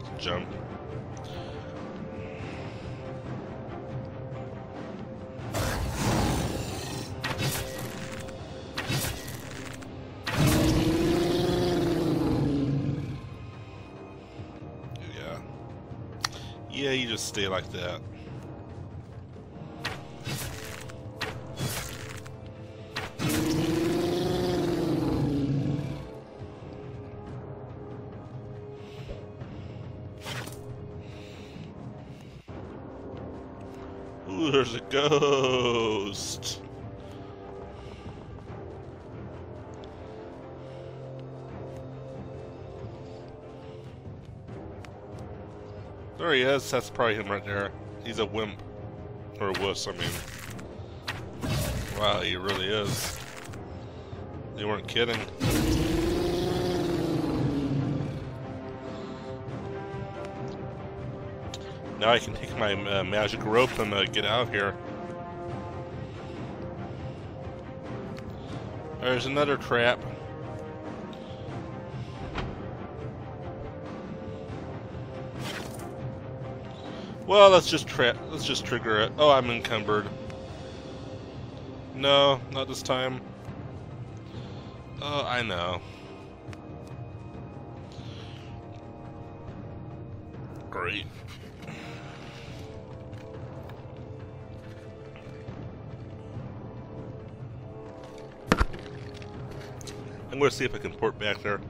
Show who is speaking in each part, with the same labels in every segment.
Speaker 1: have to jump. Yeah, you just stay like that. Ooh, there's a ghost. There he is. That's probably him right there. He's a wimp. Or a wuss, I mean. Wow, he really is. They weren't kidding. Now I can take my magic rope and get out of here. There's another trap. Well, let's just trigger it. Oh, I'm encumbered. No, not this time. Oh, I know. Great. I'm going to see if I can port back there.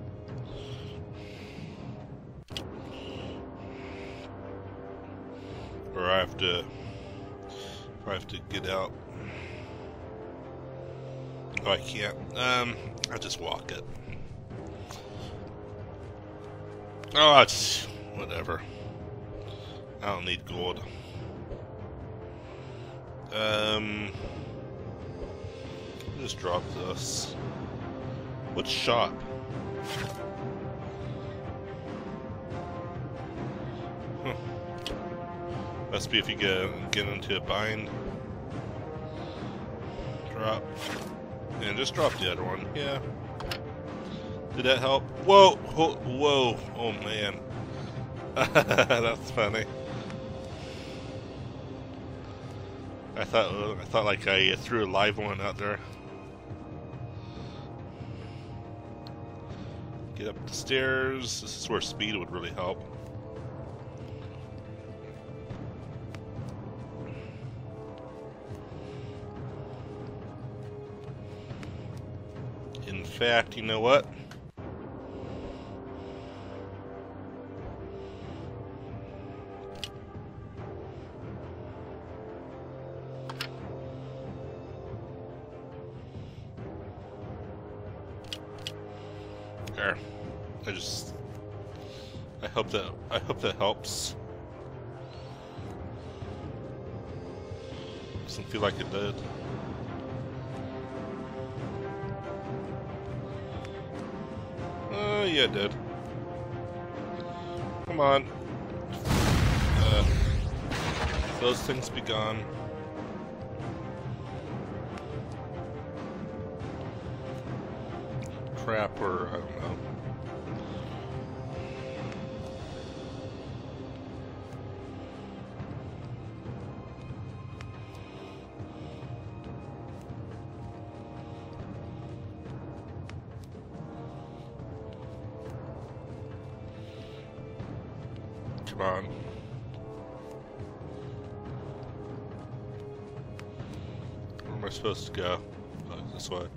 Speaker 1: Or I have to get out. Oh, I can't. I'll just walk it. Oh, it's whatever. I don't need gold. Just drop this. What shop? Huh. Must be if you get into a bind. Drop. And just drop the other one. Yeah. Did that help? Whoa! Whoa! Oh man. That's funny. I thought like I threw a live one out there. Get up the stairs. This is where speed would really help. In fact, you know what? There. I hope that helps. Doesn't feel like it did. Yeah, it did. Come on. Those things be gone. Trap or I don't know. Come on. Where am I supposed to go? Oh, this way.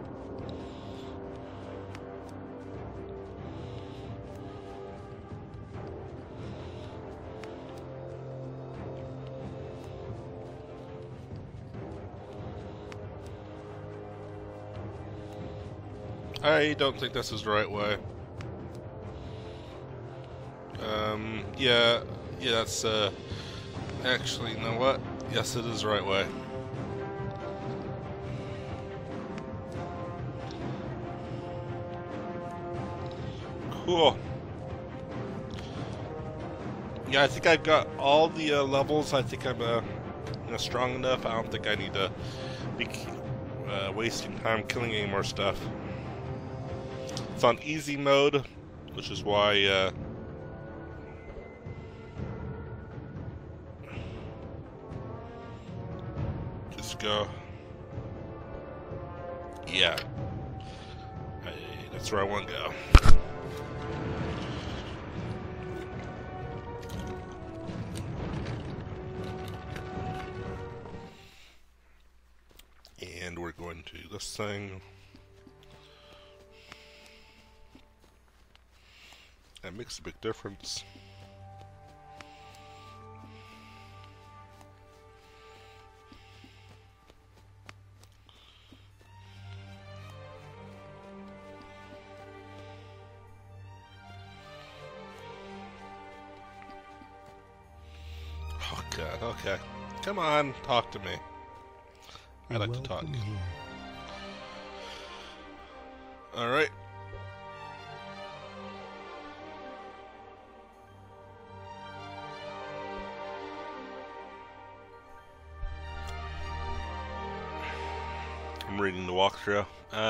Speaker 1: I don't think this is the right way. Yeah, that's, actually, you know what? Yes, it is the right way. Cool. Yeah, I think I've got all the levels. I think I'm strong enough. I don't think I need to be wasting time killing any more stuff. It's on easy mode, which is why to go. Yeah. That's where I want to go. And we're going to this thing. That makes a big difference. Oh god, okay. Come on, talk to me. I like to talk. Alright. I'm reading the walkthrough.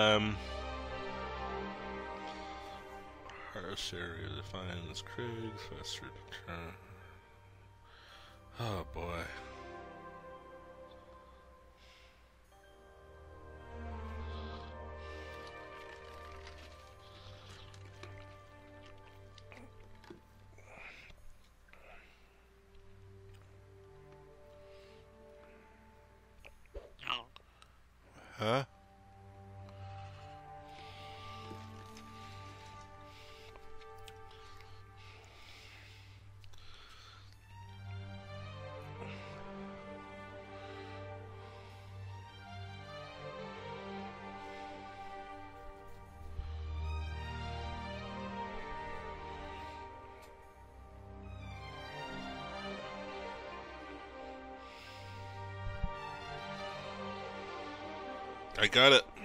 Speaker 1: Harsh area defined as Craig's faster to turn. Oh boy. Huh? I got it.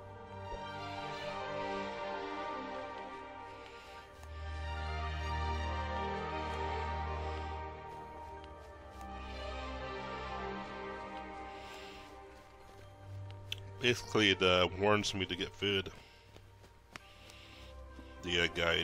Speaker 1: Basically, it warns me to get food. The guide.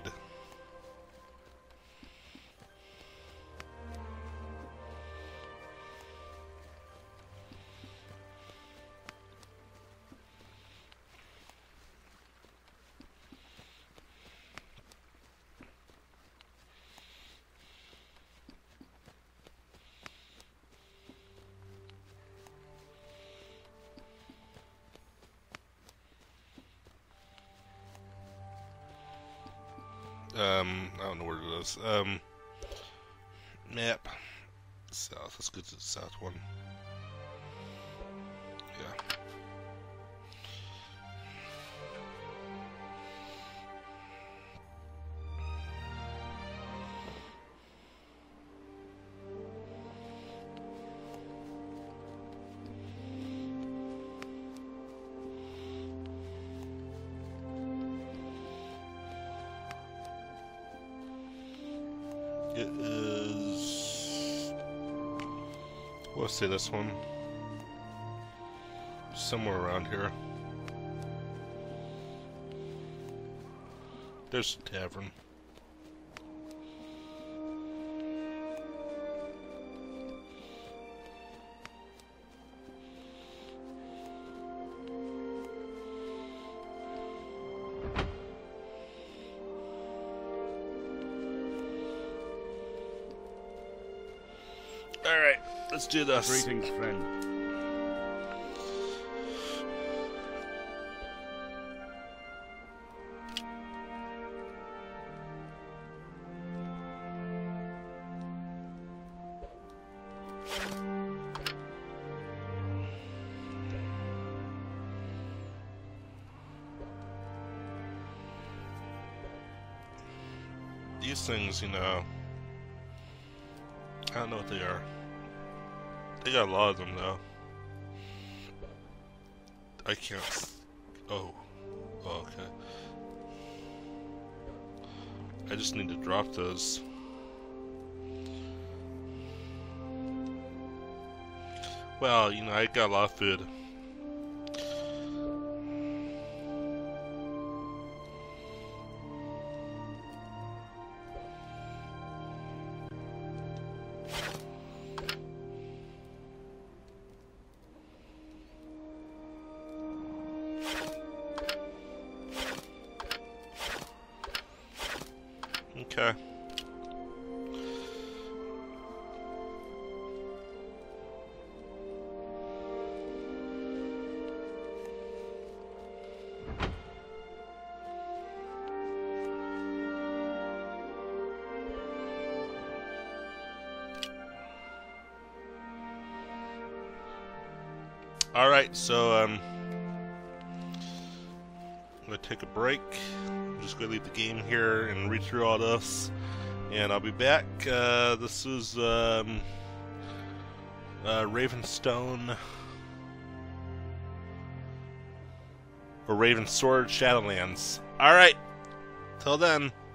Speaker 1: I don't know where it is. Map. South. Let's go to the south one. Yeah. It is... Let's say this one. Somewhere around here. There's a tavern. Alright, let's do this.
Speaker 2: Greetings, friend.
Speaker 1: These things, you know, I don't know what they are. They got a lot of them, though. I can't... Oh. Oh, okay. I just need to drop those. Well, you know, I got a lot of food. Okay. Alright, so I'm gonna take a break. I'm just gonna leave the game here and read through all this, and I'll be back. This is Ravenstone or Ravensword Shadowlands. Alright, till then.